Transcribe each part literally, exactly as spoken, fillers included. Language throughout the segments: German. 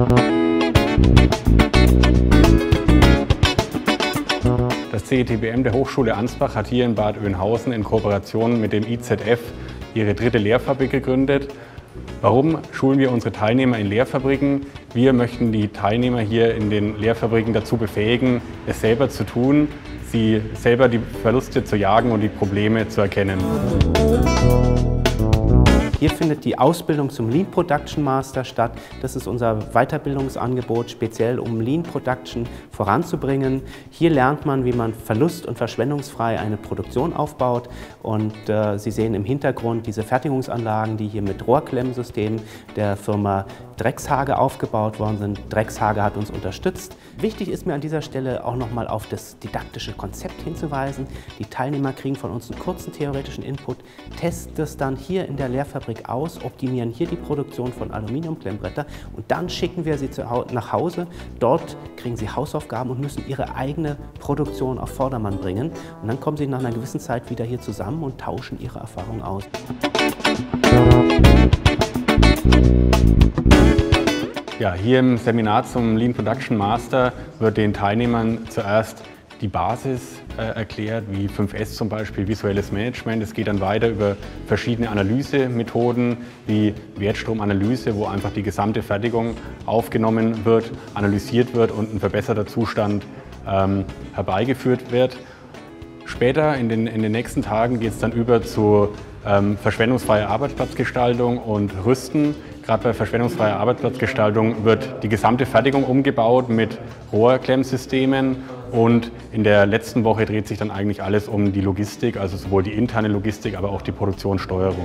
Das C E T B M der Hochschule Ansbach hat hier in Bad Oeynhausen in Kooperation mit dem I Z F ihre dritte Lehrfabrik gegründet. Warum schulen wir unsere Teilnehmer in Lehrfabriken? Wir möchten die Teilnehmer hier in den Lehrfabriken dazu befähigen, es selber zu tun, sie selber die Verluste zu jagen und die Probleme zu erkennen. Hier findet die Ausbildung zum Lean Production Master statt. Das ist unser Weiterbildungsangebot, speziell um Lean Production voranzubringen. Hier lernt man, wie man verlust- und verschwendungsfrei eine Produktion aufbaut. Und äh, Sie sehen im Hintergrund diese Fertigungsanlagen, die hier mit Rohrklemmsystemen der Firma Dreckshage aufgebaut worden sind. Dreckshage hat uns unterstützt. Wichtig ist mir an dieser Stelle auch nochmal auf das didaktische Konzept hinzuweisen. Die Teilnehmer kriegen von uns einen kurzen theoretischen Input, testen das dann hier in der Lehrfabrik aus, optimieren hier die Produktion von Aluminiumklemmbretter und dann schicken wir sie zu, nach Hause. Dort kriegen sie Hausaufgaben und müssen ihre eigene Produktion auf Vordermann bringen. Und dann kommen sie nach einer gewissen Zeit wieder hier zusammen und tauschen ihre Erfahrungen aus. Ja, hier im Seminar zum Lean Production Master wird den Teilnehmern zuerst die Basis äh, erklärt, wie fünf S zum Beispiel, visuelles Management. Es geht dann weiter über verschiedene Analysemethoden wie Wertstromanalyse, wo einfach die gesamte Fertigung aufgenommen wird, analysiert wird und ein verbesserter Zustand ähm, herbeigeführt wird. Später in den, in den nächsten Tagen geht es dann über zu ähm, verschwendungsfreier Arbeitsplatzgestaltung und Rüsten. Gerade bei verschwendungsfreier Arbeitsplatzgestaltung wird die gesamte Fertigung umgebaut mit Rohrklemmsystemen und in der letzten Woche dreht sich dann eigentlich alles um die Logistik, also sowohl die interne Logistik, aber auch die Produktionssteuerung.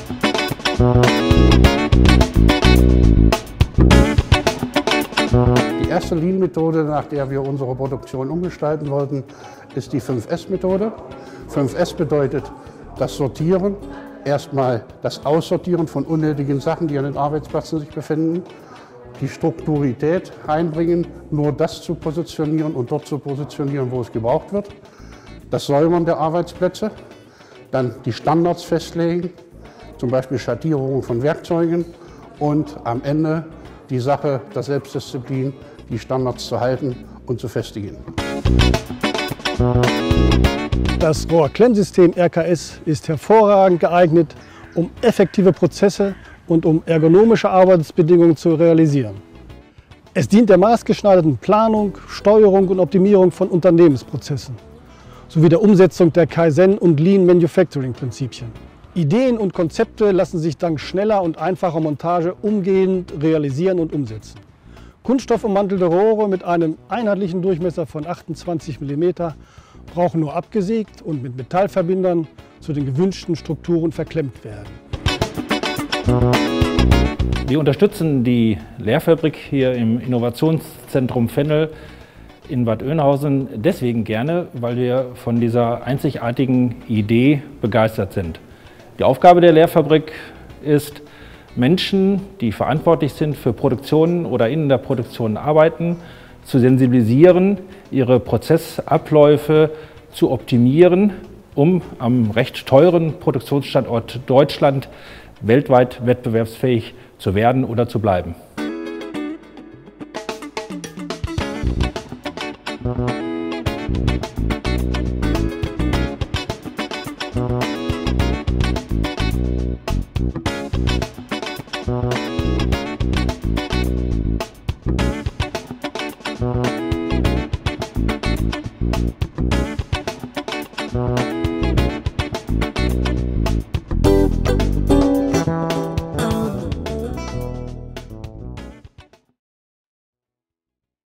Die erste Lean-Methode, nach der wir unsere Produktion umgestalten wollten, ist die fünf S Methode. fünf S bedeutet das Sortieren, erstmal das Aussortieren von unnötigen Sachen, die an den Arbeitsplätzen sich befinden, die Strukturität reinbringen, nur das zu positionieren und dort zu positionieren, wo es gebraucht wird, das Säubern der Arbeitsplätze, dann die Standards festlegen, zum Beispiel Schattierungen von Werkzeugen und am Ende die Sache der Selbstdisziplin, die Standards zu halten und zu festigen. Das Rohrklemmsystem R K S ist hervorragend geeignet, um effektive Prozesse und um ergonomische Arbeitsbedingungen zu realisieren. Es dient der maßgeschneiderten Planung, Steuerung und Optimierung von Unternehmensprozessen sowie der Umsetzung der Kaizen- und Lean Manufacturing-Prinzipien. Ideen und Konzepte lassen sich dank schneller und einfacher Montage umgehend realisieren und umsetzen. Kunststoffummantelte Rohre mit einem einheitlichen Durchmesser von achtundzwanzig Millimeter brauchen nur abgesägt und mit Metallverbindern zu den gewünschten Strukturen verklemmt werden. Wir unterstützen die Lehrfabrik hier im Innovationszentrum Fennel in Bad Oeynhausen deswegen gerne, weil wir von dieser einzigartigen Idee begeistert sind. Die Aufgabe der Lehrfabrik ist, Menschen, die verantwortlich sind für Produktionen oder in der Produktion arbeiten, zu sensibilisieren, ihre Prozessabläufe zu optimieren, um am recht teuren Produktionsstandort Deutschland weltweit wettbewerbsfähig zu werden oder zu bleiben.